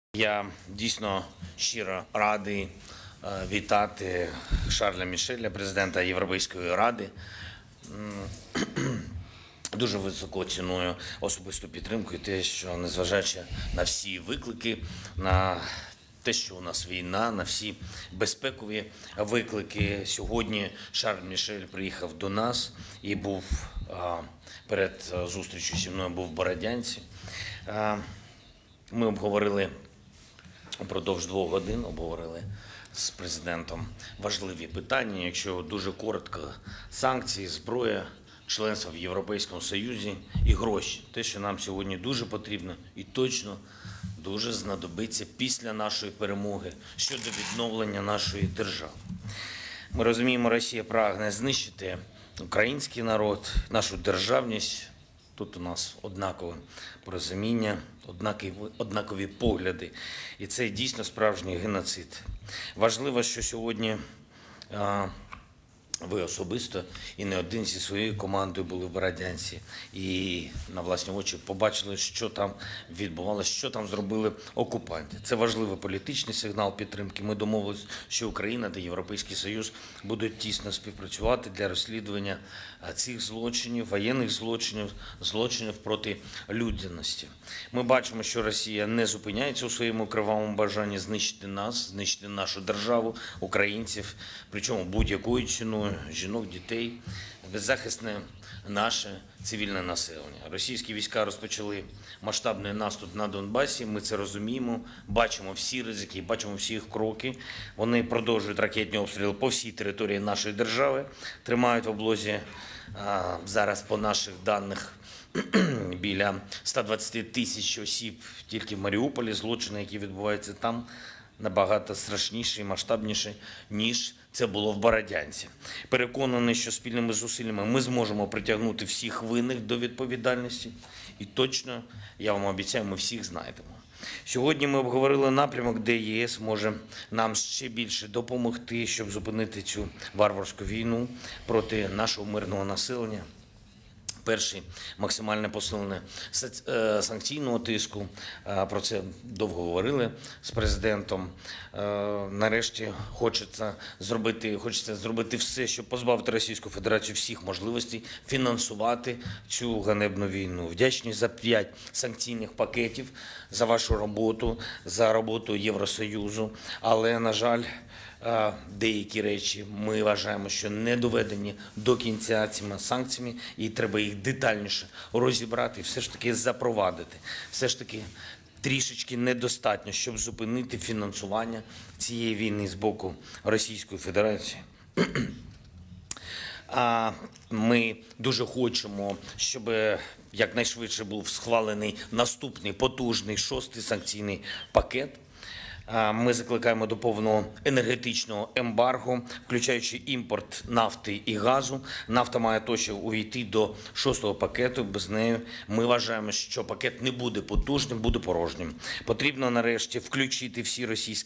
Я дійсно щиро радий вітати Шарля Мішеля, президента Європейської ради. Дуже високо ціную особисту підтримку і те, що незважаючи на всі виклики, на те, що у нас війна, на всі безпекові виклики, сьогодні Шарль Мішель приїхав до нас і був перед зустрічю зі мною був в Бородянці. Ми обговорили упродовж 2 годин, обговорили з президентом важливі питання. Якщо дуже коротко, санкції, зброя, членство в Європейському Союзі і гроші. Те, що нам сьогодні дуже потрібно і точно дуже знадобиться після нашої перемоги щодо відновлення нашої держави. Ми розуміємо, Росія прагне знищити український народ, нашу державність. Тут у нас однакове порозуміння, однакові погляди. І це дійсно справжній геноцид. Важливо, що сьогодні ви особисто і не один зі своєю командою були в Бородянці і на власні очі побачили, що там відбувалося, що там зробили окупанти. Це важливий політичний сигнал підтримки. Ми домовилися, що Україна та Європейський Союз будуть тісно співпрацювати для розслідування цих злочинів, воєнних злочинів, злочинів проти людяності. Ми бачимо, що Росія не зупиняється у своєму кривавому бажанні знищити нас, знищити нашу державу, українців, причому будь-якою ціною, жінок, дітей, беззахисне наше цивільне населення. Російські війська розпочали масштабний наступ на Донбасі, ми це розуміємо, бачимо всі ризики, бачимо всі їх кроки. Вони продовжують ракетні обстріли по всій території нашої держави, тримають в облозі зараз по наших даних біля 120 тисяч осіб тільки в Маріуполі. Злочини, які відбуваються там, набагато страшніші і масштабніші, ніж це було в Бородянці. Переконаний, що спільними зусиллями ми зможемо притягнути всіх винних до відповідальності. І точно, я вам обіцяю, ми всіх знайдемо. Сьогодні ми обговорили напрямок, де ЄС може нам ще більше допомогти, щоб зупинити цю варварську війну проти нашого мирного населення. Перший – максимальне посилення санкційного тиску. Про це довго говорили з президентом. Нарешті хочеться зробити все, щоб позбавити Російську Федерацію всіх можливостей фінансувати цю ганебну війну. Вдячні за 5 санкційних пакетів, за вашу роботу, за роботу Євросоюзу. Але, на жаль, деякі речі ми вважаємо, що не доведені до кінця цими санкціями, і треба їх детальніше розібрати і все ж таки запровадити. Все ж таки трішечки недостатньо, щоб зупинити фінансування цієї війни з боку Російської Федерації. Ми дуже хочемо, щоб якнайшвидше був схвалений наступний потужний 6-й санкційний пакет. Ми закликаємо до повного енергетичного ембарго, включаючи імпорт нафти і газу. Нафта має точно увійти до 6-го пакету. Без неї ми вважаємо, що пакет не буде потужним, буде порожнім. Потрібно нарешті включити всі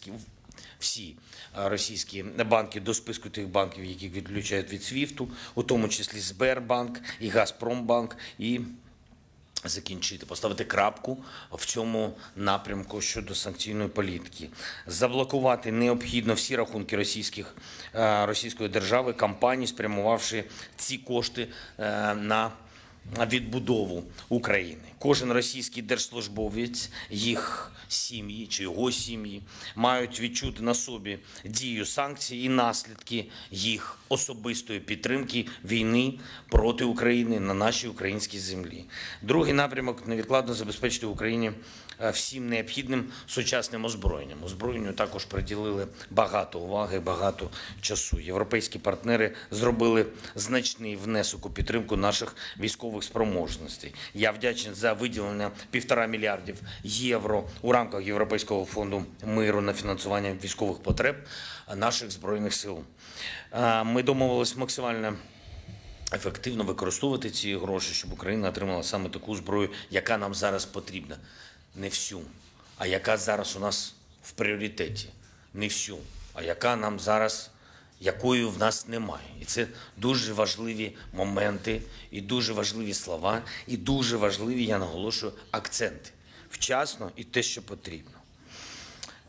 російські банки до списку тих банків, яких відключають від СВІФТу, у тому числі Сбербанк і Газпромбанк, і закінчити, поставити крапку в цьому напрямку щодо санкційної політики. Заблокувати необхідно всі рахунки російської держави, компаній, спрямувавши ці кошти на відбудову України. Кожен російський держслужбовець, їх сім'ї чи його сім'ї мають відчути на собі дію санкцій і наслідки їх особистої підтримки війни проти України на нашій українській землі. Другий напрямок – невідкладно забезпечити Україні всім необхідним сучасним озброєнням. Озброєнню також приділили багато уваги, багато часу. Європейські партнери зробили значний внесок у підтримку наших військових спроможностей. Я вдячний за виділення 1,5 мільярдів євро у рамках Європейського фонду миру на фінансування військових потреб наших Збройних сил. Ми домовились максимально ефективно використовувати ці гроші, щоб Україна отримала саме таку зброю, яка нам зараз потрібна. Не всю, а яка зараз у нас в пріоритеті. Не всю, а яка нам зараз, якої в нас немає. І це дуже важливі моменти, і дуже важливі слова, і дуже важливі, я наголошую, акценти. Вчасно і те, що потрібно.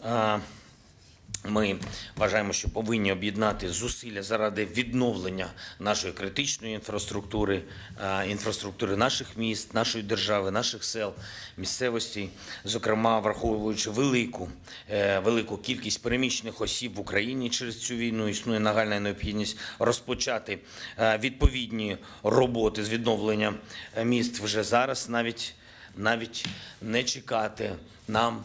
Ми вважаємо, що повинні об'єднати зусилля заради відновлення нашої критичної інфраструктури, інфраструктури наших міст, нашої держави, наших сел, місцевостей, зокрема, враховуючи велику кількість переміщених осіб в Україні через цю війну, існує нагальна необхідність розпочати відповідні роботи з відновлення міст вже зараз, навіть не чекати нам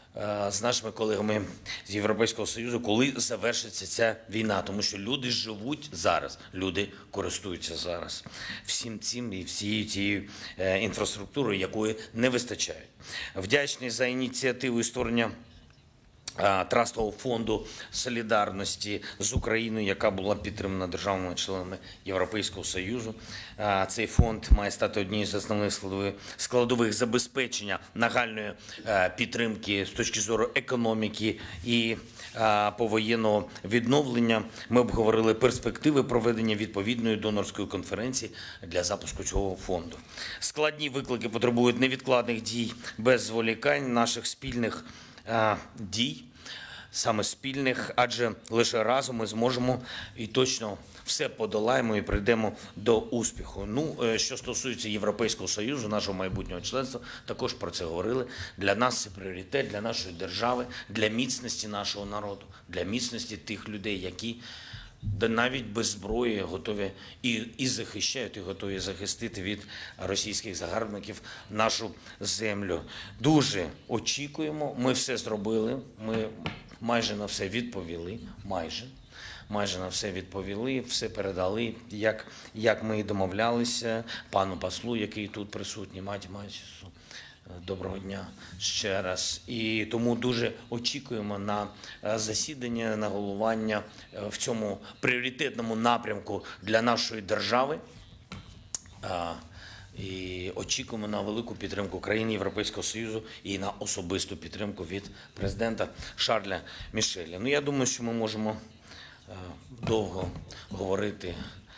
з нашими колегами з Європейського Союзу, коли завершиться ця війна. Тому що люди живуть зараз, люди користуються зараз всім цим і всією тією інфраструктурою, якої не вистачає. Вдячний за ініціативу створення Трастового фонду солідарності з Україною, яка була підтримана державами-членами Європейського Союзу. Цей фонд має стати однією з основних складових забезпечення нагальної підтримки з точки зору економіки і повоєнного відновлення. Ми обговорили перспективи проведення відповідної донорської конференції для запуску цього фонду. Складні виклики потребують невідкладних дій без зволікань, наших спільних дій, саме спільних, адже лише разом ми зможемо і точно все подолаємо і прийдемо до успіху. Що стосується Європейського Союзу, нашого майбутнього членства, також про це говорили. Для нас це пріоритет, для нашої держави, для міцності нашого народу, для міцності тих людей, які навіть без зброї готові і захищають, і готові захистити від російських загарбників нашу землю. Дуже очікуємо, ми все зробили, ми майже на все відповіли, майже на все відповіли, все передали, як ми і домовлялися, пану послу, який тут присутній, Матісу. Доброго дня ще раз. І тому дуже очікуємо на засідання, на головування в цьому пріоритетному напрямку для нашої держави. І очікуємо на велику підтримку країн Європейського Союзу і на особисту підтримку від президента Шарля Мішеля. Я думаю, що ми можемо довго говорити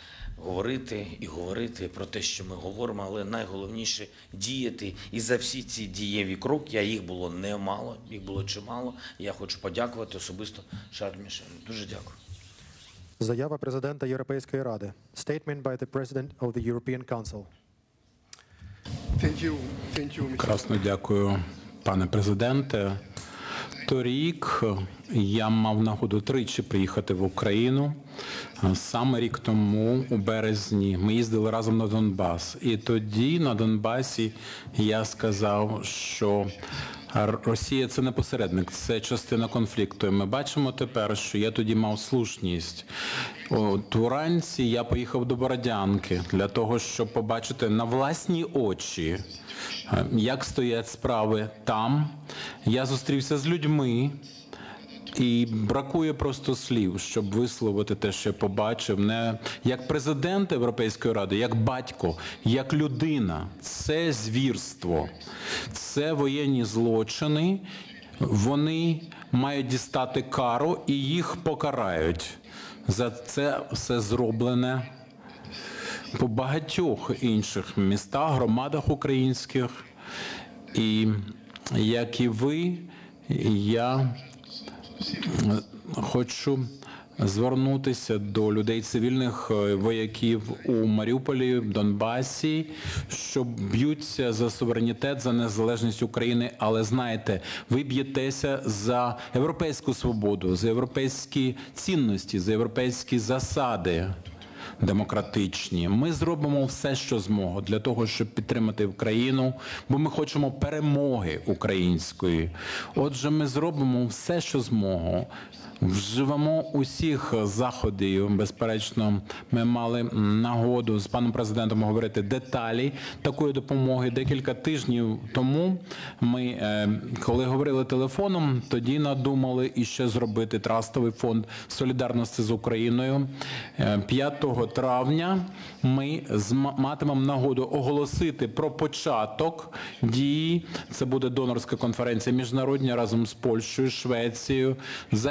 про те, що ми говоримо, але найголовніше діяти. І за всі ці дієві кроки, а їх було немало, їх було чимало. Я хочу подякувати особисто Шарлю Мішелю. Дуже дякую. Заява президента Європейської Ради. Statement by the President of the European Council. Красно дякую, пане президенте. Торік я мав нагоду тричі приїхати в Україну. Саме рік тому, у березні, ми їздили разом на Донбас. І тоді на Донбасі я сказав, що Росія – це не посередник, це частина конфлікту. І ми бачимо тепер, що я тоді мав слушність. Уранці я поїхав до Бородянки для того, щоб побачити на власні очі, як стоять справи там. Я зустрівся з людьми, і бракує просто слів, щоб висловити те, що я побачив. Не як президент Європейської Ради, як батько, як людина. Це звірство, це воєнні злочини. Вони мають дістати кару і їх покарають. За це все зроблене по багатьох інших містах, громадах українських. І як і ви, я хочу звернутися до людей, цивільних вояків у Маріуполі, в Донбасі, що б'ються за суверенітет, за незалежність України. Але знаєте, ви б'єтеся за європейську свободу, за європейські цінності, за європейські засади демократичні. Ми зробимо все, що зможемо для того, щоб підтримати Україну, бо ми хочемо перемоги української. Отже, ми зробимо все, що зможемо. Вживемо усіх заходів. Безперечно, ми мали нагоду з паном президентом говорити деталі такої допомоги. Декілька тижнів тому ми, коли говорили телефоном, тоді надумали іще зробити Трастовий фонд солідарності з Україною. 5 травня ми матимемо нагоду оголосити про початок дії. Це буде донорська конференція міжнародна разом з Польщею, Швецією за підтримку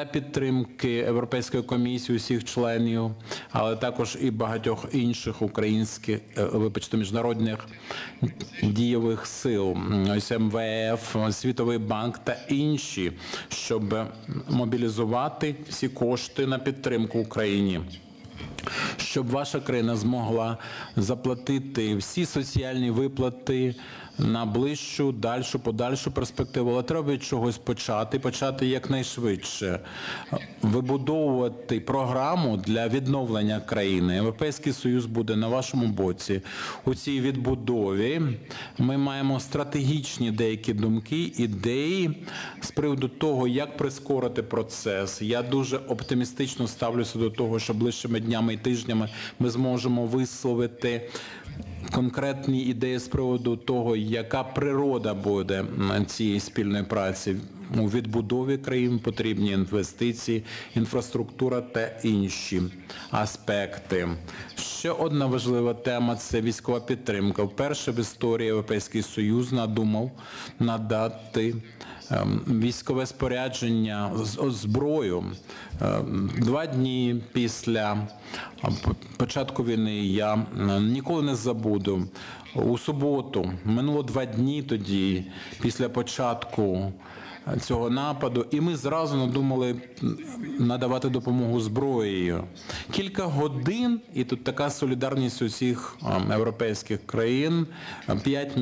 підтримки Європейської комісії усіх членів, але також і багатьох інших українських, міжнародних дієвих сил, ось МВФ, Світовий банк та інші, щоб мобілізувати всі кошти на підтримку Україні, щоб ваша країна змогла заплатити всі соціальні виплати на ближчу, подальшу перспективу. Але треба від чогось почати якнайшвидше. Вибудовувати програму для відновлення країни. Європейський Союз буде на вашому боці. У цій відбудові ми маємо стратегічні деякі думки, ідеї з приводу того, як прискорити процес. Я дуже оптимістично ставлюся до того, що ближчими днями і тижнями ми зможемо висловити конкретні ідеї з приводу того, яка природа буде цієї спільної праці. У відбудові країн потрібні інвестиції, інфраструктура та інші аспекти. Ще одна важлива тема – це військова підтримка. Вперше в історії Європейський Союз надумав надати військове спорядження, зброю. 2 дні після початку війни я ніколи не забуду. У суботу, минуло 2 дні тоді, після початку цього нападу, і ми зразу надумали надавати допомогу зброєю. Кілька годин, і тут така солідарність усіх європейських країн, 5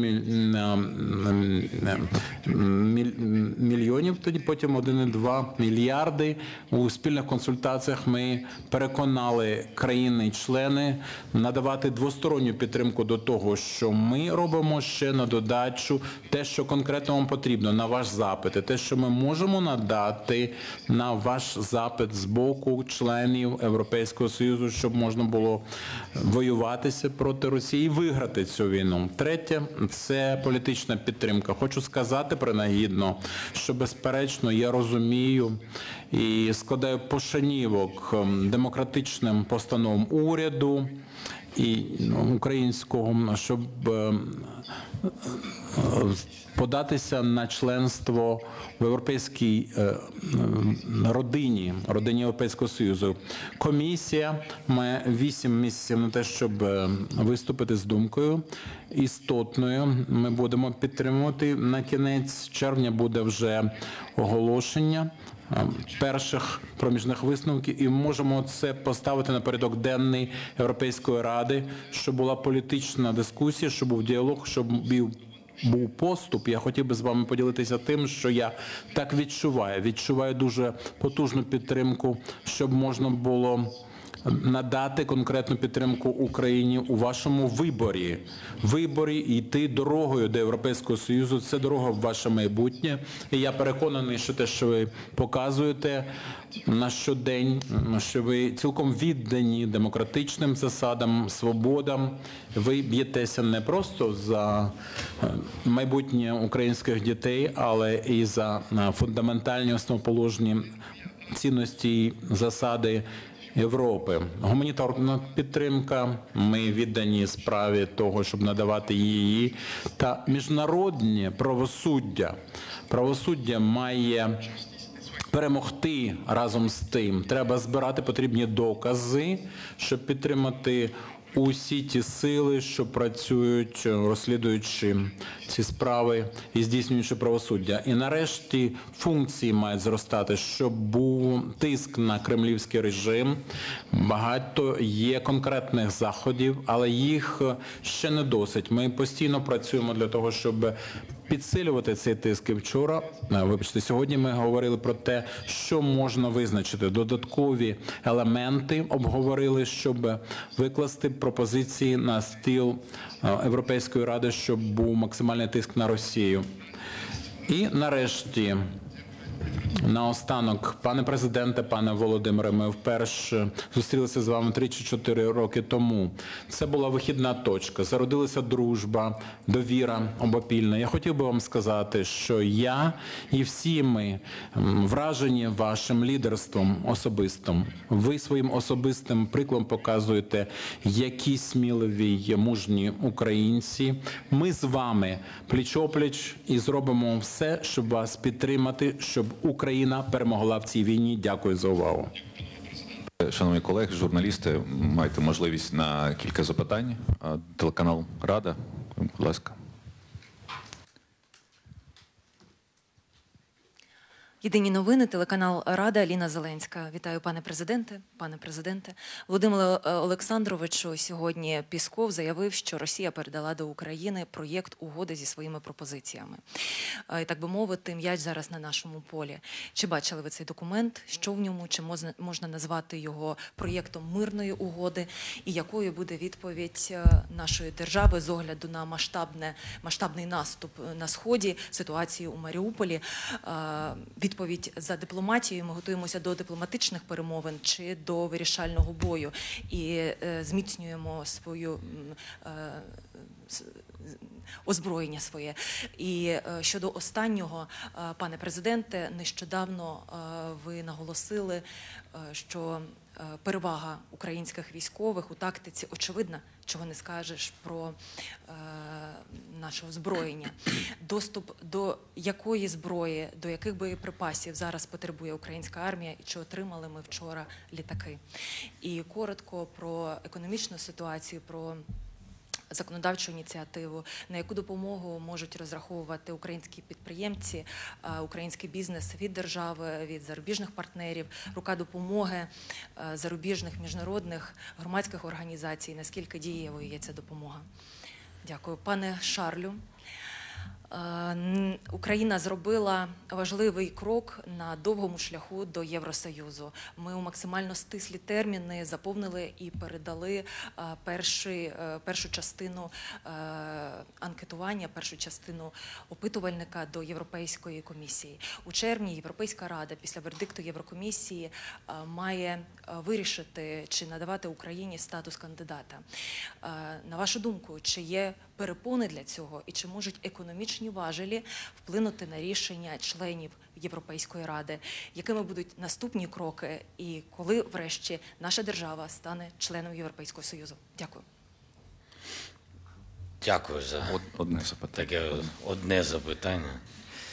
мільйонів, тоді потім 1,2 мільярди. У спільних консультаціях ми переконали країни-члени надавати двосторонню підтримку до того, що ми робимо ще на додачу те, що конкретно вам потрібно, на ваш запит, те, що ми можемо надати на ваш запит з боку членів Європейського Союзу, щоб можна було воюватися проти Росії і виграти цю війну. Третє – це політична підтримка. Хочу сказати принагідно, що безперечно я розумію і складаю пошанівок демократичним постановам уряду і українського, щоб податися на членство в європейській родині Європейського Союзу. Комісія має 8 місяців на те, щоб виступити з думкою істотною. Ми будемо підтримувати. На кінець червня буде вже оголошення перших проміжних висновків, і можемо це поставити на порядок денний Європейської Ради, щоб була політична дискусія, щоб був діалог, щоб був поступ. Я хотів би з вами поділитися тим, що я так відчуваю. Відчуваю дуже потужну підтримку, щоб можна було надати конкретну підтримку Україні у вашому виборі. Виборі йти дорогою до Європейського Союзу – це дорога в ваше майбутнє. І я переконаний, що те, що ви показуєте на щодень, що ви цілком віддані демократичним засадам, свободам. Ви б'єтеся не просто за майбутнє українських дітей, але і за фундаментальні основоположні цінності і засади Європи. Гуманітарна підтримка, ми віддані справі того, щоб надавати її, та міжнародне правосуддя. Правосуддя має перемогти разом з тим. Треба збирати потрібні докази, щоб підтримати усі ті сили, що працюють, розслідуючи ці справи і здійснюючи правосуддя. І нарешті функції мають зростати, щоб був тиск на кремлівський режим. Багато є конкретних заходів, але їх ще не досить. Ми постійно працюємо для того, щоб підсилювати цей тиск. І вчора, сьогодні ми говорили про те, що можна визначити. Додаткові елементи обговорили, щоб викласти пропозиції на стіл Європейської Ради, щоб був максимальний тиск на Росію. І нарешті, наостанок, пане президенте, пане Володимире, ми вперше зустрілися з вами 3 чи 4 роки тому. Це була вихідна точка, зародилася дружба, довіра обопільна. Я хотів би вам сказати, що я і всі ми вражені вашим лідерством особистим. Ви своїм особистим прикладом показуєте, які сміливі є мужні українці. Ми з вами пліч-опліч і зробимо все, щоб вас підтримати, щоб Україна Україна перемогла в цій війні. Дякую за увагу. Шановні колеги, журналісти, маєте можливість на кілька запитань. Телеканал Рада, будь ласка. Єдині новини, телеканал Рада, Аліна Зеленська. Вітаю, пане президенте. Пане президенте, Володимир Олександровичу, сьогодні Пісков заявив, що Росія передала до України проєкт угоди зі своїми пропозиціями. І, так би мовити, м'яч зараз на нашому полі. Чи бачили ви цей документ? Що в ньому? Чи можна назвати його проєктом мирної угоди? І якою буде відповідь нашої держави з огляду на масштабний наступ на Сході, ситуацію у Маріуполі? Відповідь за дипломатією, ми готуємося до дипломатичних перемовин чи до вирішального бою і зміцнюємо свою озброєння своє. І щодо останнього, пане президенте, нещодавно ви наголосили, що перевага українських військових у тактиці очевидна, чого не скажеш про наше озброєння. Доступ до якої зброї, до яких боєприпасів зараз потребує українська армія і чи отримали ми вчора літаки. І коротко про економічну ситуацію, про законодавчу ініціативу, на яку допомогу можуть розраховувати українські підприємці, український бізнес від держави, від зарубіжних партнерів, рука допомоги зарубіжних, міжнародних, громадських організацій, наскільки дієвою є ця допомога. Дякую. Пане Шарлю, Україна зробила важливий крок на довгому шляху до Євросоюзу. Ми у максимально стислі терміни заповнили і передали першу частину анкетування, першу частину опитувальника до Європейської комісії. У червні Європейська Рада після вердикту Єврокомісії має вирішити, чи надавати Україні статус кандидата. На вашу думку, чи є перепони для цього і чи можуть економічні важелі вплинути на рішення членів Європейської Ради? Якими будуть наступні кроки і коли, врешті, наша держава стане членом Європейського Союзу? Дякую. Дякую за Одне запитання. таке одне запитання.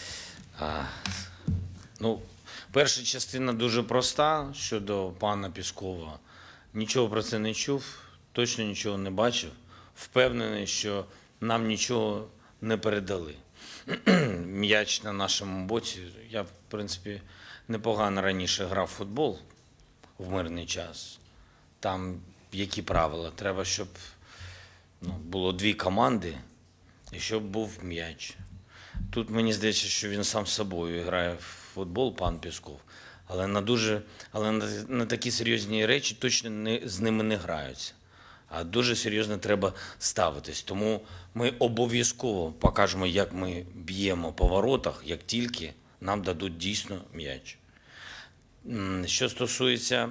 Перша частина дуже проста щодо пана Піскова. Нічого про це не чув, точно нічого не бачив. Впевнений, що нам нічого не передали. М'яч на нашому боці. Я, в принципі, непогано раніше грав в футбол в мирний час. Там які правила? Треба, щоб було дві команди і щоб був м'яч. Тут мені здається, що він сам з собою грає в футбол, пан Пісков. Але на такі серйозні речі точно з ними не граються. А дуже серйозно треба ставитись. Тому ми обов'язково покажемо, як ми б'ємо по воротах, як тільки нам дадуть дійсно м'яч. Що стосується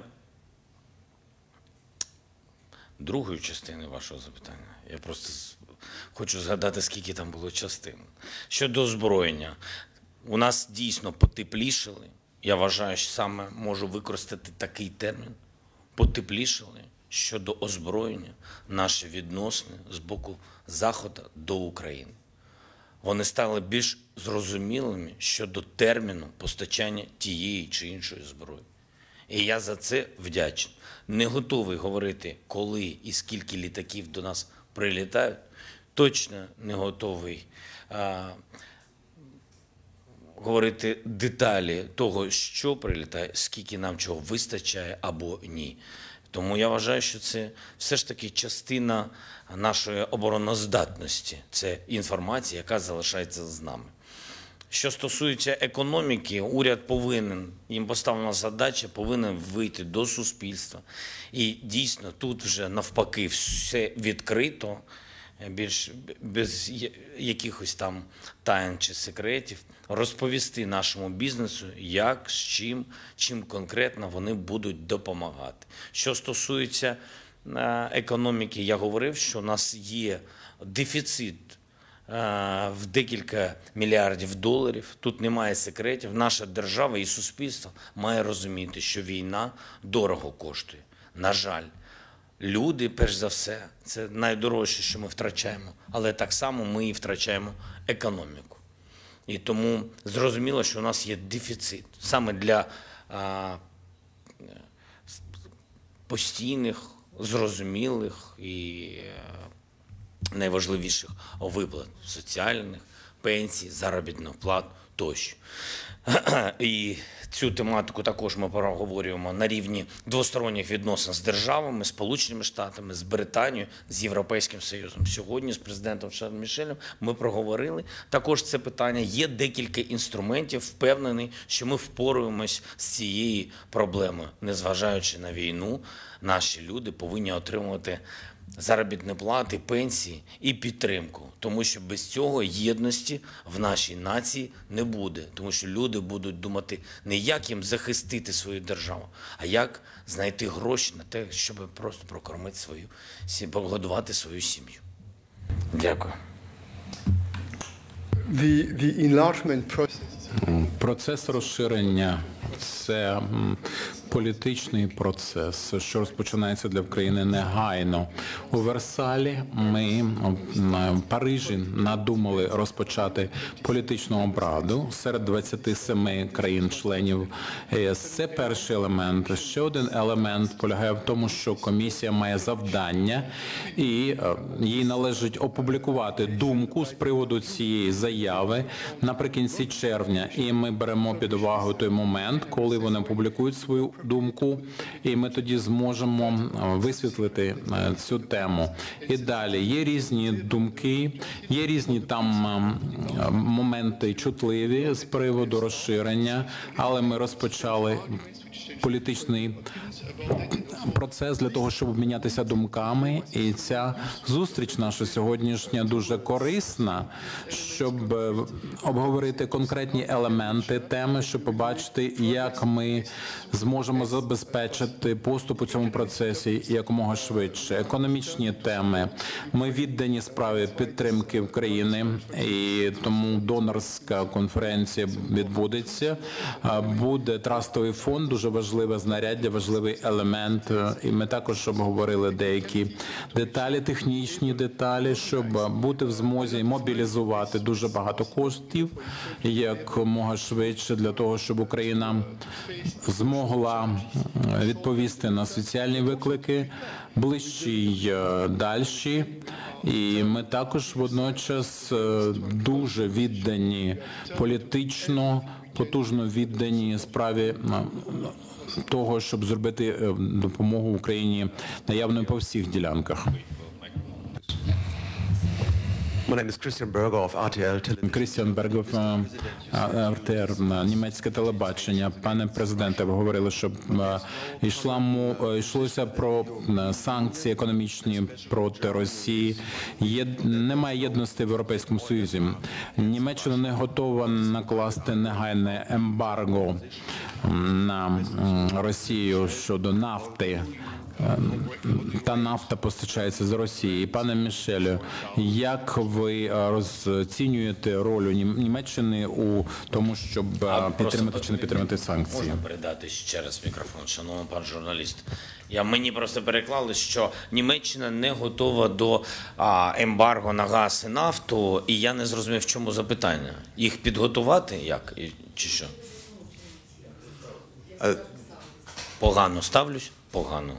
другої частини вашого запитання, я просто хочу згадати, скільки там було частин. Щодо озброєння, у нас дійсно потеплішали. Я вважаю, що саме можу використати такий термін. Потеплішали щодо озброєння наші відносини з боку Заходу до України. Вони стали більш зрозумілими щодо терміну постачання тієї чи іншої зброї. І я за це вдячний. Не готовий говорити, коли і скільки літаків до нас прилітають. Точно не готовий говорити деталі того, що прилітає, скільки нам чого вистачає або ні. Тому я вважаю, що це все ж таки частина нашої обороноздатності. Це інформація, яка залишається з нами. Що стосується економіки, уряд повинен, їм поставлена задача, повинен вийти до суспільства. І дійсно тут вже навпаки все відкрито, більш без якихось там тайн чи секретів, розповісти нашому бізнесу, як, з чим конкретно вони будуть допомагати. Що стосується економіки, я говорив, що у нас є дефіцит в декілька мільярдів доларів. Тут немає секретів. Наша держава і суспільство має розуміти, що війна дорого коштує. На жаль, люди, перш за все, це найдорожче, що ми втрачаємо. Але так само ми і втрачаємо економіку. І тому зрозуміло, що у нас є дефіцит саме для постійних, зрозумілих і найважливіших виплат соціальних, пенсій, заробітних плат тощо. І цю тематику також ми проговорюємо на рівні двосторонніх відносин з державами, з Сполученими Штатами, з Британією, з Європейським Союзом. Сьогодні з президентом Шарлем Мішелем ми проговорили також це питання. Є декілька інструментів, впевнений, що ми впораємось з цією проблемою. Незважаючи на війну, наші люди повинні отримувати заробітні плати, пенсії і підтримку. Тому що без цього єдності в нашій нації не буде. Тому що люди будуть думати не як їм захистити свою державу, а як знайти гроші на те, щоб просто прокормити погодувати свою сім'ю. Дякую. The enlargement process. Процес розширення – це політичний процес, що розпочинається для України негайно. У Версалі ми в Парижі надумали розпочати політичну обраду серед 27 країн-членів ЄС. Це перший елемент. Ще один елемент полягає в тому, що комісія має завдання і їй належить опублікувати думку з приводу цієї заяви наприкінці червня. І ми беремо під увагу той момент, коли вони публікують свою думку, і ми тоді зможемо висвітлити цю тему. І далі є різні думки, є різні там моменти чутливі з приводу розширення, але ми розпочали політичний процес для того, щоб обмінятися думками. І ця зустріч наша сьогоднішня дуже корисна, щоб обговорити конкретні елементи теми, щоб побачити, як ми зможемо забезпечити поступ у цьому процесі якомога швидше. Економічні теми. Ми віддані справі підтримки України, і тому донорська конференція відбудеться. Буде трастовий фонд, дуже важливе знаряддя, важливий елемент. І ми також обговорили деякі деталі, технічні деталі, щоб бути в змозі мобілізувати дуже багато коштів якомога швидше для того, щоб Україна змогла відповісти на соціальні виклики ближчі й дальші. І ми також водночас дуже віддані політично, потужно віддані справі того, щоб зробити допомогу Україні наявною по всіх ділянках. My name is Christian Berger of RTL Television. Крістіан Бергов, РТР, німецьке телебачення. Пане президенте, ви говорили, що йшлося про санкції економічні проти Росії. Немає єдності в Європейському Союзі. Німеччина не готова накласти негайне ембарго на Росію щодо нафти. Та нафта постачається з Росії. Пане Мішелю, як ви розцінюєте роль Німеччини у тому, щоб підтримати чи не підтримати санкції? Можна передати ще раз мікрофон, шановний пан журналіст? Мені просто переклали, що Німеччина не готова до ембарго на газ і нафту, і я не зрозумів, в чому запитання. Їх підготувати як? Чи що? Погано ставлюсь? Погано.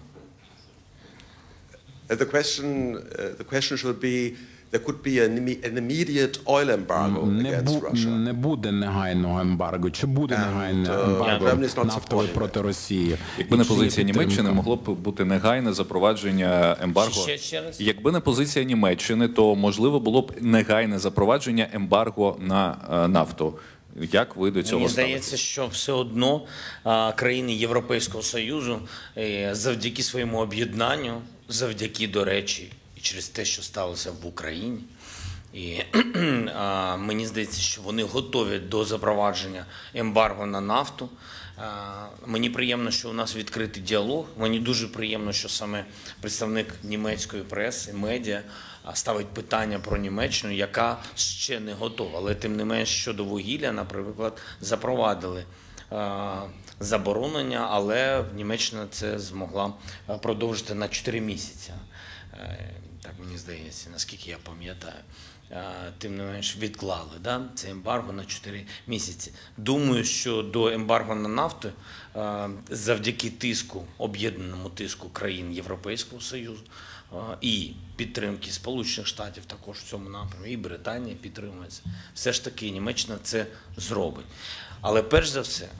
The question should be, there could be an immediate oil embargo against Russia. Не буде негайного ембарго. Чи буде негайне ембарго нафтове проти Росії? Якби не позиція Німеччини, могло б бути негайне запровадження ембарго. Ще раз? Якби не позиція Німеччини, то можливо було б негайне запровадження ембарго на нафту. Як ви до цього Мені ставитесь? здається, що все одно країни Європейського Союзу завдяки своєму об'єднанню, завдяки, до речі, і через те, що сталося в Україні, і мені здається, що вони готові до запровадження ембарго на нафту. Мені приємно, що у нас відкритий діалог. Мені дуже приємно, що саме представник німецької преси, медіа ставить питання про Німеччину, яка ще не готова. Але тим не менш щодо вугілля, наприклад, запровадили заборонення, але Німеччина це змогла продовжити на 4 місяці. Так мені здається, наскільки я пам'ятаю. тим не менш відклали це ембарго на 4 місяці. Думаю, що до ембарго на нафту завдяки тиску, об'єднаному тиску країн Європейського Союзу і підтримки Сполучених Штатів також в цьому напрямі, і Британія підтримує це, все ж таки Німеччина це зробить. Але перш за все,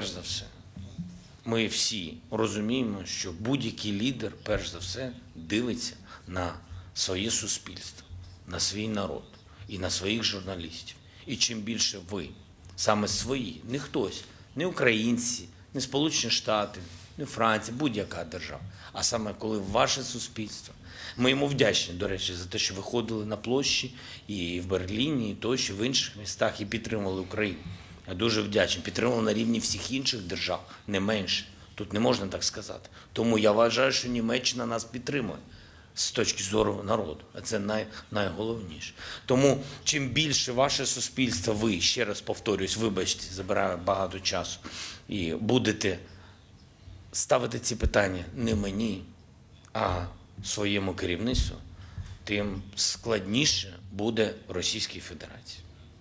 ми всі розуміємо, що будь-який лідер, перш за все, дивиться на своє суспільство, на свій народ і на своїх журналістів. І чим більше ви, саме свої, не хтось, не українці, не Сполучені Штати, не Франція, будь-яка держава, а саме коли ваше суспільство. Ми йому вдячні, до речі, за те, що виходили на площі і в Берліні, і тощо, в інших містах, і підтримували Україну. Я дуже вдячний. Підтримували на рівні всіх інших держав, не менше. Тут не можна так сказати. Тому я вважаю, що Німеччина нас підтримує з точки зору народу. А це найголовніше. Тому чим більше ваше суспільство, ви, ще раз повторюсь, вибачте, забираю багато часу, і будете ставити ці питання не мені, а своєму керівництву, тим складніше буде Російській Федерації.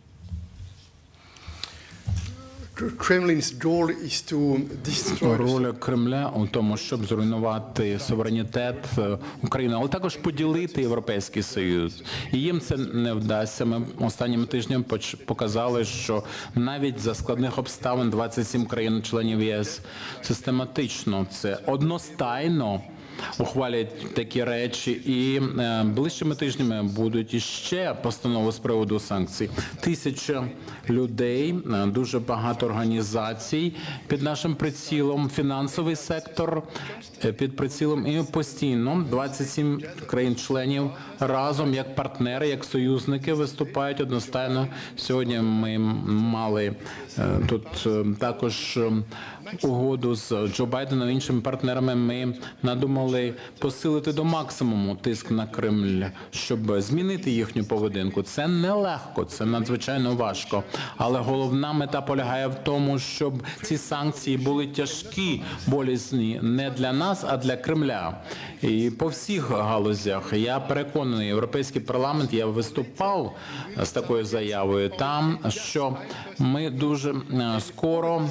Kremlin's goal is to destroy Роль Кремля у тому, щоб зруйнувати суверенітет України, але також поділити Європейський Союз. І їм це не вдасться. Ми останніми тижнями показали, що навіть за складних обставин 27 країн-членів ЄС систематично це одностайно ухвалять такі речі, і ближчими тижнями будуть іще постанови з приводу санкцій. 1000 людей, дуже багато організацій під нашим прицілом, фінансовий сектор під прицілом, і постійно 27 країн-членів разом як партнери, як союзники виступають одностайно. Сьогодні ми мали тут також угоду з Джо Байденом і іншими партнерами. Ми надумали посилити до максимуму тиск на Кремль, щоб змінити їхню поведінку. Це нелегко, це надзвичайно важко. Але головна мета полягає в тому, щоб ці санкції були тяжкі, болісні не для нас, а для Кремля. І по всіх галузях, я переконаний, Європейський парламент, я виступав з такою заявою там, що ми дуже скоро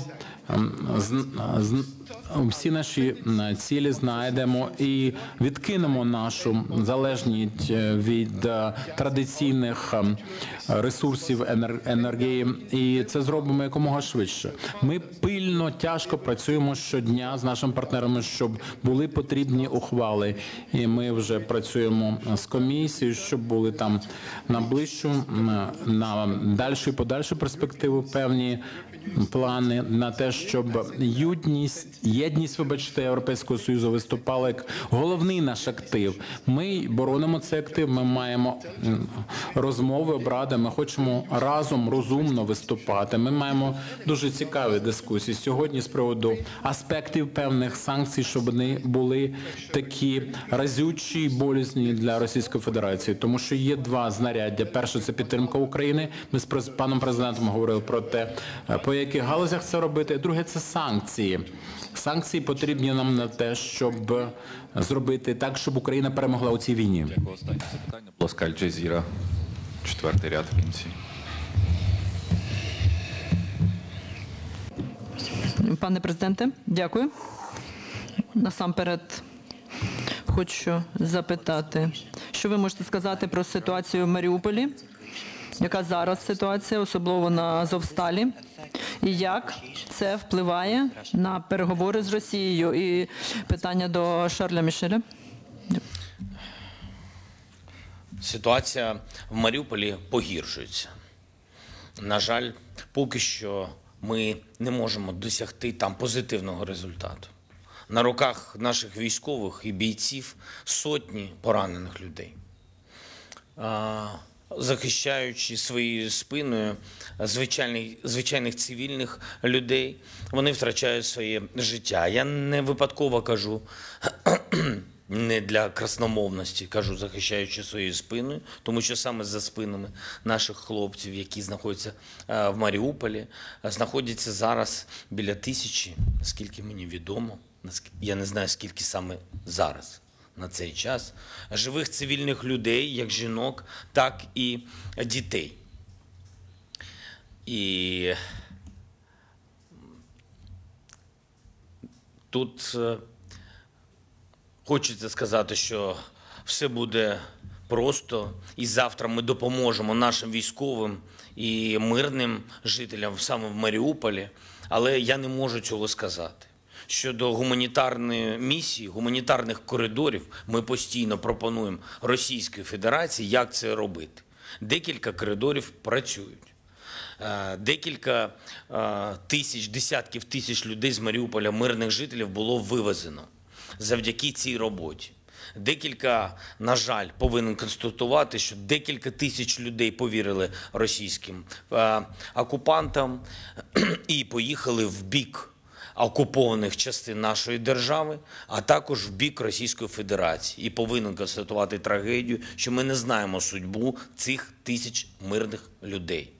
всі наші цілі знайдемо і відкинемо нашу залежність від традиційних ресурсів енергії, і це зробимо якомога швидше. Ми пильно, тяжко працюємо щодня з нашими партнерами, щоб були потрібні ухвали, і ми вже працюємо з комісією, щоб були там на ближчу, на дальшу і подальшу перспективу певні плани на те, щоб єдність, вибачте, Європейського Союзу виступала як головний наш актив. Ми боронимо цей актив, ми маємо розмови, обради, ми хочемо разом розумно виступати. Ми маємо дуже цікаві дискусії сьогодні з приводу аспектів певних санкцій, щоб вони були такі разючі і болісні для Російської Федерації. Тому що є два знаряддя. Перше – це підтримка України. Ми з паном президентом говорили про те, по яких галузях це робити. Друге – це санкції. Санкції потрібні нам на те, щоб зробити так, щоб Україна перемогла у цій війні. Дякую. Останнє запитання. Будь ласка, Аль-Джазіра. 4-й ряд в кінці. Пане президенте, дякую. Насамперед хочу запитати, що ви можете сказати про ситуацію в Маріуполі? Яка зараз ситуація, особливо на Азовсталі? І як це впливає на переговори з Росією? І питання до Шарля Мішеля. Ситуація в Маріуполі погіршується. На жаль, поки що ми не можемо досягти там позитивного результату. На руках наших військових і бійців сотні поранених людей. Захищаючи своєю спиною звичайних цивільних людей, вони втрачають своє життя. Я не випадково кажу, не для красномовності, кажу, захищаючи своєю спиною, тому що саме за спинами наших хлопців, які знаходяться в Маріуполі, знаходяться зараз біля 1000, наскільки мені відомо. Я не знаю, скільки саме зараз на цей час, живих цивільних людей, як жінок, так і дітей. І тут хочеться сказати, що все буде просто, і завтра ми допоможемо нашим військовим і мирним жителям саме в Маріуполі, але я не можу цього сказати. Щодо гуманітарної місії, гуманітарних коридорів, ми постійно пропонуємо Російській Федерації, як це робити. Декілька коридорів працюють. Декілька тисяч, десятків тисяч людей з Маріуполя, мирних жителів, було вивезено завдяки цій роботі. Декілька, на жаль, повинен констатувати, що декілька тисяч людей повірили російським окупантам і поїхали в бік окупованих частин нашої держави, а також в бік Російської Федерації. І повинен констатувати трагедію, що ми не знаємо судьбу цих тисяч мирних людей.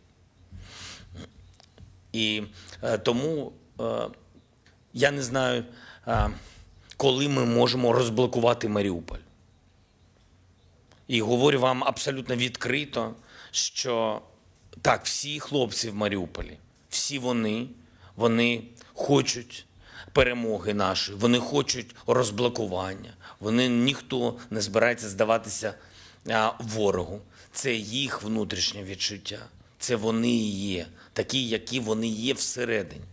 І тому я не знаю, коли ми можемо розблокувати Маріуполь. І говорю вам абсолютно відкрито, що так, всі хлопці в Маріуполі, всі вони хочуть перемоги нашої, вони хочуть розблокування, ніхто не збирається здаватися ворогу. Це їх внутрішнє відчуття, це вони і є, такі, які вони є всередині.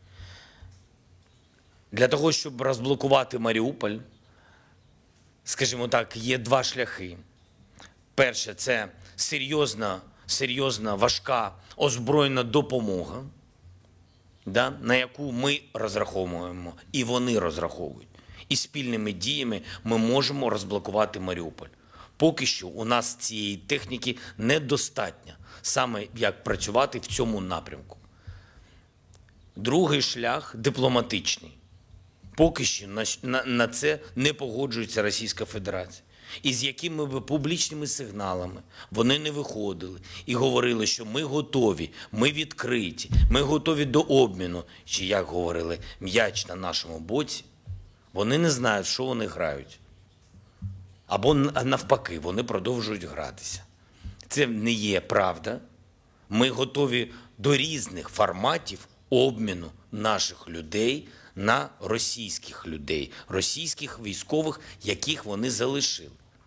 Для того, щоб розблокувати Маріуполь, скажімо так, є два шляхи. Перше – це серйозна, важка озброєна допомога, на яку ми розраховуємо, і вони розраховують. І спільними діями ми можемо розблокувати Маріуполь. Поки що у нас цієї техніки недостатньо, саме як працювати в цьому напрямку. Другий шлях – дипломатичний. Поки що на це не погоджується Російська Федерація. І з якими б публічними сигналами вони не виходили і говорили, що ми готові, ми відкриті, ми готові до обміну, чи, як говорили, м'яч на нашому боці, вони не знають, що вони грають. Або навпаки, вони продовжують гратися. Це не є правда. Ми готові до різних форматів обміну наших людей на російських людей, російських військових, яких вони залишили.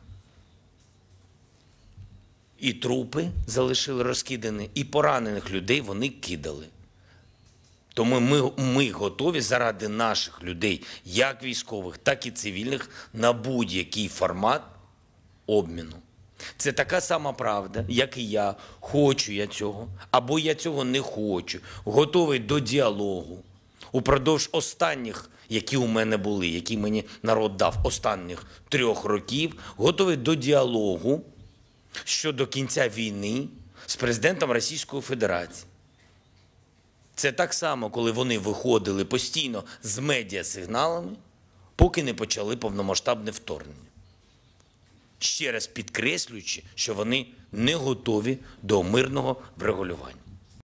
І трупи залишили розкидані, і поранених людей вони кидали. Тому ми готові заради наших людей, як військових, так і цивільних, на будь-який формат обміну. Це така сама правда, як і я. Хочу я цього, або я цього не хочу. Готовий до діалогу. Упродовж останніх, які у мене були, які мені народ дав, останніх 3 років, готовий до діалогу щодо кінця війни з президентом Російської Федерації. Це так само, коли вони виходили постійно з медіасигналами, поки не почали повномасштабне вторгнення. Ще раз підкреслюючи, що вони не готові до мирного врегулювання.